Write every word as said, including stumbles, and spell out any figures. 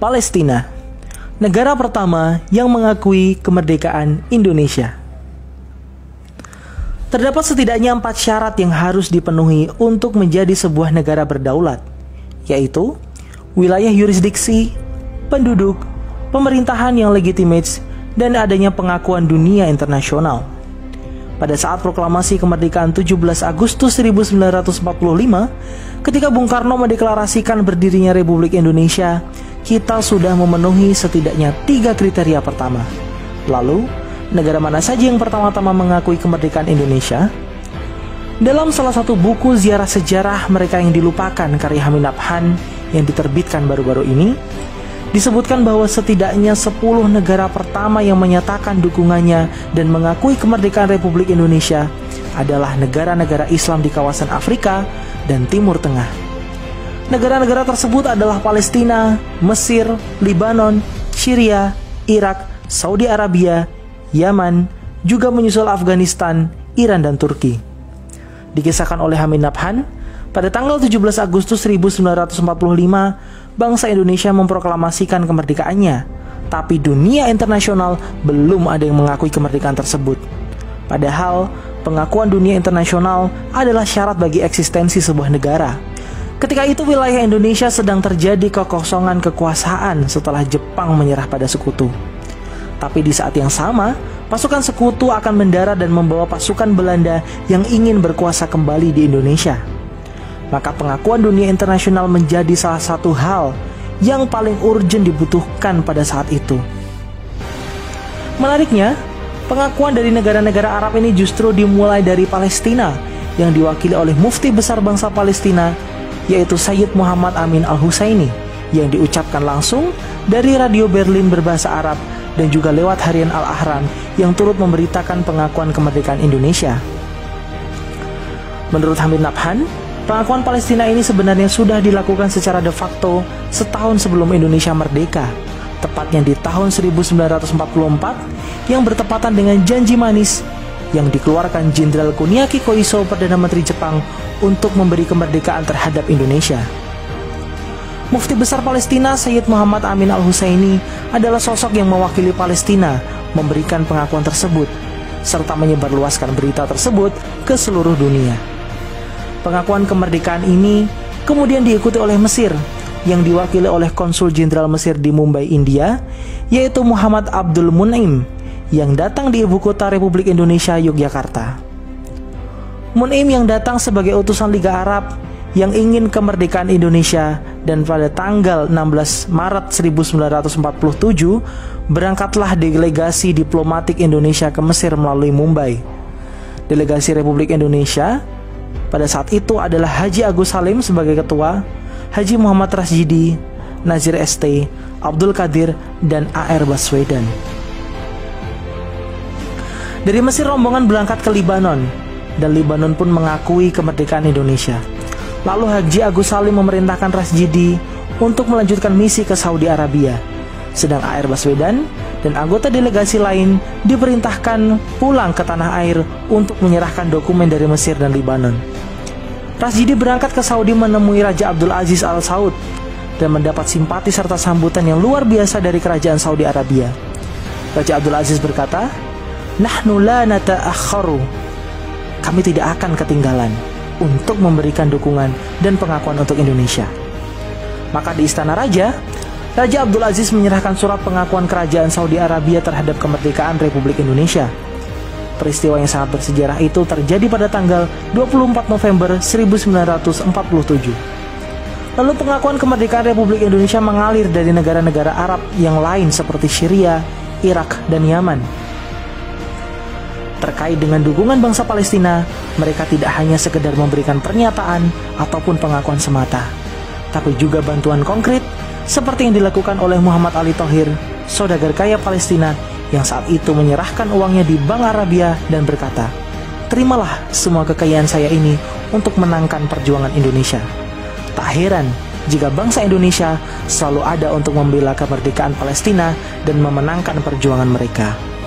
Palestina, negara pertama yang mengakui kemerdekaan Indonesia. Terdapat setidaknya empat syarat yang harus dipenuhi untuk menjadi sebuah negara berdaulat, yaitu wilayah yurisdiksi, penduduk, pemerintahan yang legitimate, dan adanya pengakuan dunia internasional. Pada saat proklamasi kemerdekaan tujuh belas Agustus seribu sembilan ratus empat puluh lima, ketika Bung Karno mendeklarasikan berdirinya Republik Indonesia, kita sudah memenuhi setidaknya tiga kriteria pertama. Lalu, negara mana saja yang pertama-tama mengakui kemerdekaan Indonesia? Dalam salah satu buku ziarah sejarah mereka yang dilupakan karya Hamid Nabhan yang diterbitkan baru-baru ini, disebutkan bahwa setidaknya sepuluh negara pertama yang menyatakan dukungannya dan mengakui kemerdekaan Republik Indonesia adalah negara-negara Islam di kawasan Afrika dan Timur Tengah. Negara-negara tersebut adalah Palestina, Mesir, Libanon, Syria, Irak, Saudi Arabia, Yaman, juga menyusul Afghanistan, Iran, dan Turki. Dikisahkan oleh Hamid Nabhan, pada tanggal tujuh belas Agustus seribu sembilan ratus empat puluh lima, bangsa Indonesia memproklamasikan kemerdekaannya, tapi dunia internasional belum ada yang mengakui kemerdekaan tersebut. Padahal, pengakuan dunia internasional adalah syarat bagi eksistensi sebuah negara. Ketika itu wilayah Indonesia sedang terjadi kekosongan kekuasaan setelah Jepang menyerah pada sekutu. Tapi di saat yang sama, pasukan sekutu akan mendarat dan membawa pasukan Belanda yang ingin berkuasa kembali di Indonesia. Maka pengakuan dunia internasional menjadi salah satu hal yang paling urgent dibutuhkan pada saat itu. Menariknya, pengakuan dari negara-negara Arab ini justru dimulai dari Palestina yang diwakili oleh mufti besar bangsa Palestina, yaitu Sayyid Muhammad Amin Al-Husaini, yang diucapkan langsung dari radio Berlin berbahasa Arab dan juga lewat harian Al-Ahram yang turut memberitakan pengakuan kemerdekaan Indonesia. Menurut Hamid Nabhan, pengakuan Palestina ini sebenarnya sudah dilakukan secara de facto setahun sebelum Indonesia merdeka, tepatnya di tahun seribu sembilan ratus empat puluh empat yang bertepatan dengan janji manis yang dikeluarkan Jenderal Kuniaki Koiso, Perdana Menteri Jepang, untuk memberi kemerdekaan terhadap Indonesia. Mufti besar Palestina Sayyid Muhammad Amin Al-Husaini adalah sosok yang mewakili Palestina memberikan pengakuan tersebut, serta menyebarluaskan berita tersebut ke seluruh dunia. Pengakuan kemerdekaan ini kemudian diikuti oleh Mesir yang diwakili oleh Konsul Jenderal Mesir di Mumbai, India, yaitu Muhammad Abdul Mun'im, yang datang di ibu kota Republik Indonesia, Yogyakarta. Mun'im yang datang sebagai utusan Liga Arab yang ingin kemerdekaan Indonesia, dan pada tanggal enam belas Maret seribu sembilan ratus empat puluh tujuh berangkatlah delegasi diplomatik Indonesia ke Mesir melalui Mumbai. Delegasi Republik Indonesia pada saat itu adalah Haji Agus Salim sebagai ketua, Haji Muhammad Rasjidi, Nazir S T, Abdul Qadir, dan A R Baswedan. Dari Mesir rombongan berangkat ke Libanon, dan Libanon pun mengakui kemerdekaan Indonesia. Lalu Haji Agus Salim memerintahkan Rasjidi untuk melanjutkan misi ke Saudi Arabia, sedang A R Baswedan dan anggota delegasi lain diperintahkan pulang ke tanah air untuk menyerahkan dokumen dari Mesir dan Libanon. Rasjidi berangkat ke Saudi menemui Raja Abdul Aziz Al Saud dan mendapat simpati serta sambutan yang luar biasa dari kerajaan Saudi Arabia. Raja Abdul Aziz berkata, "Nahnu la nata'akharu." Kami tidak akan ketinggalan untuk memberikan dukungan dan pengakuan untuk Indonesia. Maka di Istana Raja, Raja Abdul Aziz menyerahkan surat pengakuan kerajaan Saudi Arabia terhadap kemerdekaan Republik Indonesia. Peristiwa yang sangat bersejarah itu terjadi pada tanggal dua puluh empat November seribu sembilan ratus empat puluh tujuh. Lalu pengakuan kemerdekaan Republik Indonesia mengalir dari negara-negara Arab yang lain seperti Syria, Irak, dan Yaman. Terkait dengan dukungan bangsa Palestina, mereka tidak hanya sekedar memberikan pernyataan ataupun pengakuan semata, tapi juga bantuan konkret seperti yang dilakukan oleh Muhammad Ali Thohir, saudagar kaya Palestina yang saat itu menyerahkan uangnya di Bank Arabia dan berkata, "Terimalah semua kekayaan saya ini untuk menangkan perjuangan Indonesia." Tak heran jika bangsa Indonesia selalu ada untuk membela kemerdekaan Palestina dan memenangkan perjuangan mereka.